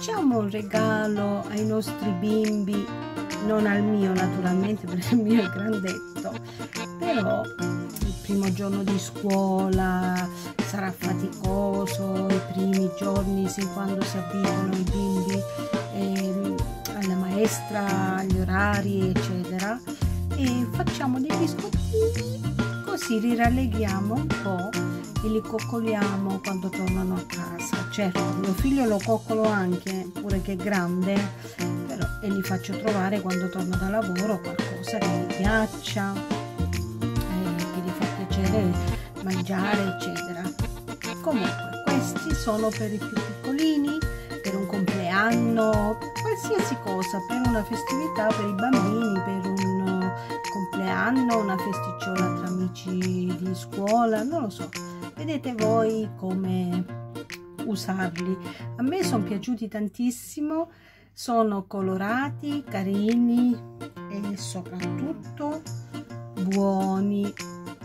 facciamo un regalo ai nostri bimbi, non al mio naturalmente perché il mio è grandetto, però il primo giorno di scuola sarà faticoso, i primi giorni sin quando si abituano i bimbi alla maestra, agli orari eccetera, e facciamo dei biscottini così li rallegriamo un po' e li coccoliamo quando tornano a casa. Certo, mio figlio lo coccolo anche, pure che è grande, però, e gli faccio trovare quando torno da lavoro qualcosa che gli piaccia, che gli fa piacere mangiare eccetera. Comunque questi sono per i più piccolini, per un compleanno, qualsiasi cosa, per una festività per i bambini, per un compleanno, una festicciola tra amici di scuola, non lo so, vedete voi come usarli. A me sono piaciuti tantissimo, sono colorati, carini e soprattutto buoni.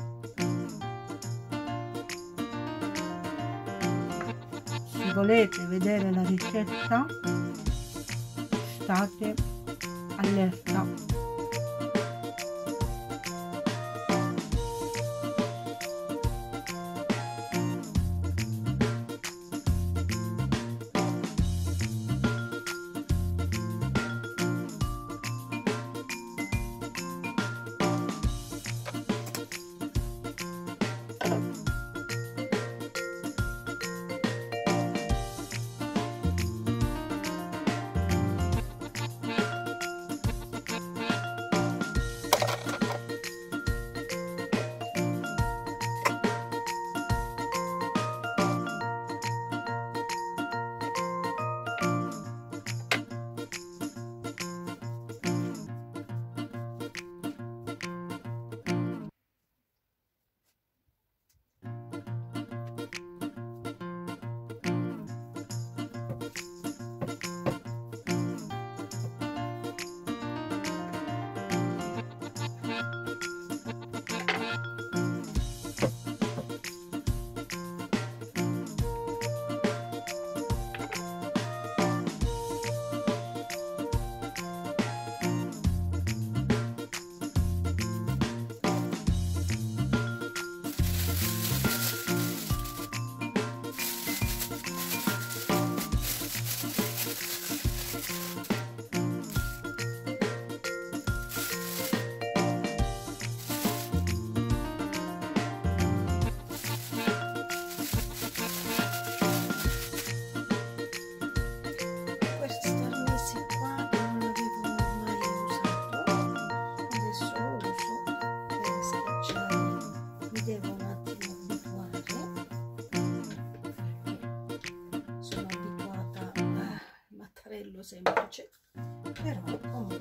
Se volete vedere la ricetta, state allerta. Semplice, però comunque